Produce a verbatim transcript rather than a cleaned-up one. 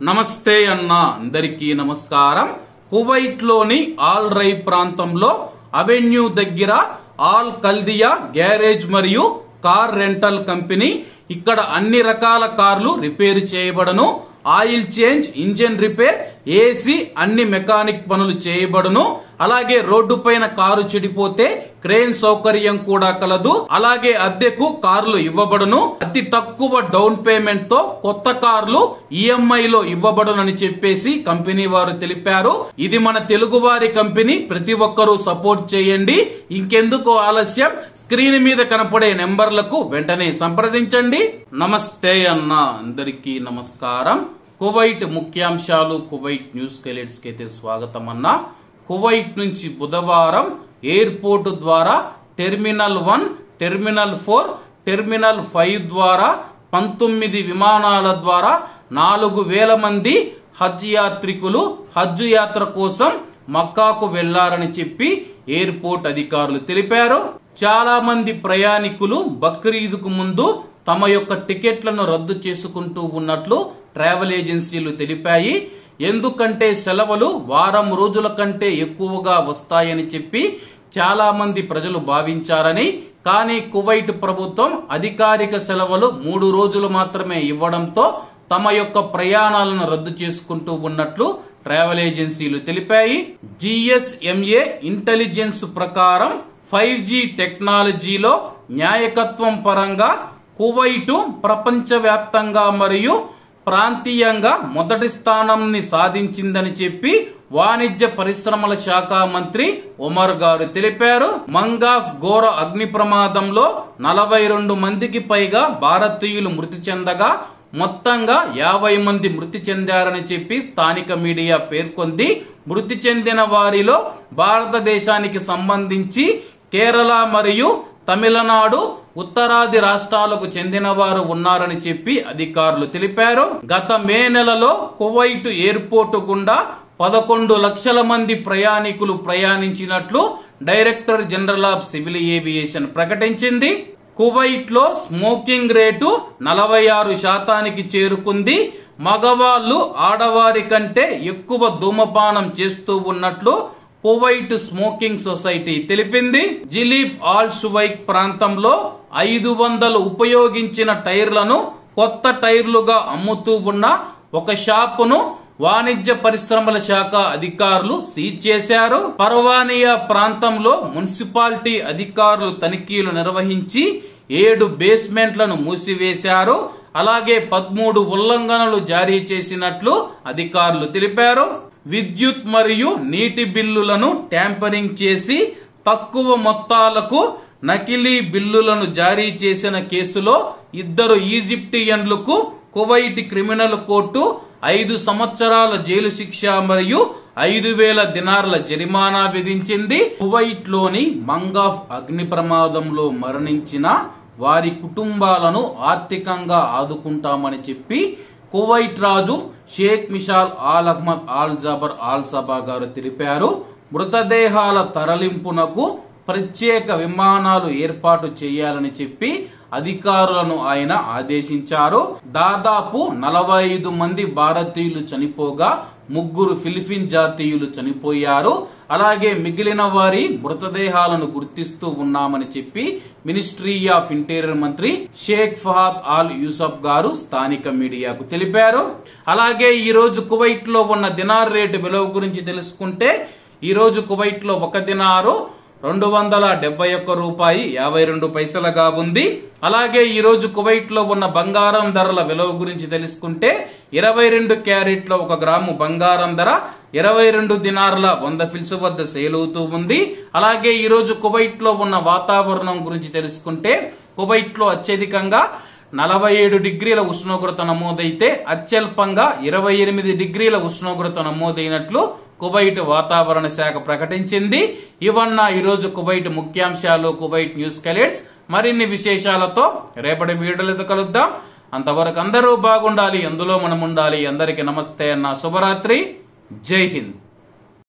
నమస్తే అన్న అందరికీ నమస్కారం. కువైట్ లోని ఆల్ రై ప్రాంతంలో అవెన్యూ దగ్గర ఆల్ కల్దియా గ్యారేజ్ మరియు కార్ రెంటల్ కంపెనీ. ఇక్కడ అన్ని రకాల కార్లు రిపేర్ చేయబడను. Oil change, engine repair, AC అన్ని మెకానిక్ పనులు చేయబడును. అలాగే రోడ్డు పైన కారు చెడిపోతే క్రేన్ సౌకర్యం కూడా కలదు. అలాగే అద్దెకు కార్లు ఇవ్వబడును. అతి తక్కువ డౌన్ పేమెంట్ తో కొత్త కార్లు ఈఎంఐ లో ఇవ్వబడునని చెప్పేసి కంపెనీ వారు తెలిపారు. ఇది మన తెలుగు వారి కంపెనీ, ప్రతి ఒక్కరూ సపోర్ట్ చేయండి. ఇంకెందుకు ఆలస్యం, స్క్రీన్ మీద కనపడే నెంబర్లకు వెంటనే సంప్రదించండి. నమస్తే అన్న అందరికీ నమస్కారం. కువైట్ ముఖ్యాంశాలు, కువైట్ న్యూస్ హైలైట్స్ కి అయితే స్వాగతం అన్న. కువైట్ నుంచి బుధవారం ఎయిర్పోర్ట్ ద్వారా terminal one, terminal four, terminal five ద్వారా పంతొమ్మిది విమానాల ద్వారా నాలుగు వేల మంది హజ్ యాత్రికులు హజ్ యాత్ర కోసం మక్కాకు వెళ్లారని చెప్పి ఎయిర్పోర్ట్ అధికారులు తెలిపారు. చాలా మంది ప్రయాణికులు బక్రీద్ కు ముందు తమ యొక్క టికెట్లను రద్దు చేసుకుంటూ ఉన్నట్లు ట్రావెల్ ఏజెన్సీలు తెలిపాయి. ఎందుకంటే సెలవులు వారం రోజుల కంటే ఎక్కువగా వస్తాయని చెప్పి చాలా మంది ప్రజలు భావించారని. కానీ కువైట్ ప్రభుత్వం అధికారిక సెలవులు మూడు రోజులు మాత్రమే ఇవ్వడంతో తమ యొక్క ప్రయాణాలను రద్దు చేసుకుంటూ ఉన్నట్లు ట్రావెల్ ఏజెన్సీలు తెలిపాయి. జిఎస్ఎంఏ ఇంటెలిజెన్స్ ప్రకారం ఫైవ్ జీ టెక్నాలజీలో న్యాయకత్వం పరంగా కువైట్ ప్రపంచవ్యాప్తంగా మరియు ప్రాంతీయంగా మొదటి స్థానాన్ని సాధించిందని చెప్పి వాణిజ్య పరిశ్రమల శాఖ మంత్రి ఒమర్ గారు తెలిపారు. మంగాఫ్ ఘోర అగ్ని ప్రమాదంలో నలభై రెండు మందికి పైగా భారతీయులు మృతి చెందగా మొత్తంగా యాభై మంది మృతి చెందారని చెప్పి స్థానిక మీడియా పేర్కొంది. మృతి చెందిన వారిలో భారతదేశానికి సంబంధించి కేరళ మరియు తమిళనాడు, ఉత్తరాది రాష్ట్రాలకు చెందిన వారు ఉన్నారని చెప్పి అధికారులు తెలిపారు. గత మే నెలలో కువైట్ ఎయిర్పోర్టు గుండా పదకొండు లక్షల మంది ప్రయాణికులు ప్రయాణించినట్లు director general of civil aviation ప్రకటించింది. కువైట్ లో స్మోకింగ్ రేటు నలభై ఆరు శాతానికి చేరుకుంది. మగవాళ్లు ఆడవారి కంటే ఎక్కువ ధూమపానం చేస్తూ ఉన్నట్లు కువైట్ స్మోకింగ్ సొసైటీ తెలిపింది. జిలీబ్ ఆల్ షువైక్ ప్రాంతంలో ఐదు వందలు ఉపయోగించిన టైర్లను కొత్త టైర్లుగా అమ్ముతూ ఉన్న ఒక షాపును వాణిజ్య పరిశ్రమల శాఖ అధికారులు సీజ్ చేశారు. పర్వానియా ప్రాంతంలో మున్సిపాలిటీ అధికారులు తనిఖీలు నిర్వహించి ఏడు బేస్మెంట్లను మూసివేశారు. అలాగే పదమూడు ఉల్లంఘనలు జారీ చేసినట్లు అధికారులు తెలిపారు. విద్యుత్ మరియు నీటి బిల్లులను ట్యాంపరింగ్ చేసి తక్కువ మొత్తాలకు నకిలీ బిల్లులను జారీ చేసిన కేసులో ఇద్దరు ఈజిప్టియన్లకు కువైట్ క్రిమినల్ కోర్టు ఐదు సంవత్సరాల జైలు శిక్ష మరియు ఐదు వేల దినార్ల జరిమానా విధించింది. కువైట్ లోని మంగాఫ్ అగ్ని ప్రమాదంలో మరణించిన వారి కుటుంబాలను ఆర్థికంగా ఆదుకుంటామని చెప్పి కువైట్ రాజు Sheikh Mishal Al Ahmad Al Jaber Al Sabah గారు తెలిపారు. మృతదేహాల తరలింపునకు ప్రత్యేక విమానాలు ఏర్పాటు చేయాలని చెప్పి అధికారులను ఆయన ఆదేశించారు. దాదాపు నలభై ఐదు మంది భారతీయులు చనిపోగా ముగ్గురు ఫిలిపిన్ జాతీయులు చనిపోయారు. అలాగే మిగిలిన వారి మృతదేహాలను గుర్తిస్తూ ఉన్నామని చెప్పి మినిస్ట్రీ ఆఫ్ ఇంటీరియర్ మంత్రి షేక్ ఫహాద్ ఆల్ యూసఫ్ గారు స్థానిక మీడియాకు తెలిపారు. అలాగే ఈ రోజు కువైట్ లో ఉన్న దినార్ రేటు విలువ గురించి తెలుసుకుంటే ఈ రోజు కువైట్ లో ఒక దినారు రెండు వందల డెబ్బై ఒక్క రూపాయి యాభై రెండు పైసలుగా ఉంది. అలాగే ఈ రోజు కువైట్ లో ఉన్న బంగారం ధరల విలువ గురించి తెలుసుకుంటే ఇరవై రెండు క్యారెట్ల ఒక గ్రాము బంగారం ధర ఇరవై రెండు దినార్ల వంద ఫిల్స్ వద్ద సేల్ అవుతూ ఉంది. అలాగే ఈ రోజు కువైట్ లో ఉన్న వాతావరణం గురించి తెలుసుకుంటే కువైట్ లో అత్యధికంగా నలభై ఏడు డిగ్రీల ఉష్ణోగ్రత నమోదైతే అత్యల్పంగా ఇరవై ఎనిమిది డిగ్రీల ఉష్ణోగ్రత నమోదైనట్లు కువైట్ వాతావరణ శాఖ ప్రకటించింది. ఇవన్న ఈరోజు కువైట్ ముఖ్యాంశాలు, కువైట్ న్యూస్ హైలైట్స్. మరిన్ని విశేషాలతో రేపటి వీడియోలతో కలుద్దాం. అంతవరకు అందరూ బాగుండాలి, అందులో మనం ఉండాలి. అందరికీ నమస్తే అన్న, శుభరాత్రి, జై హింద్.